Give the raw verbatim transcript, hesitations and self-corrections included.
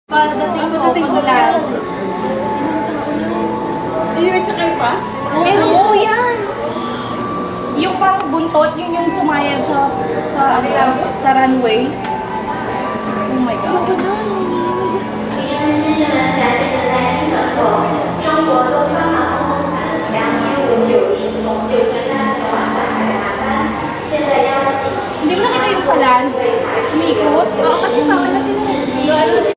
Pagdating ko, patulan. Hindi may sakay pa? Pero oo yan. Yung parang buntot, yun yung sumayad sa sa sa runway. Oh my God. Ako dyan. 中国东方航空三四两一五九零从旧金山前往上海的航班，现在邀请。 Hindi mo nakita yung kalan? Umikot? Oo, kasi bawal na sila.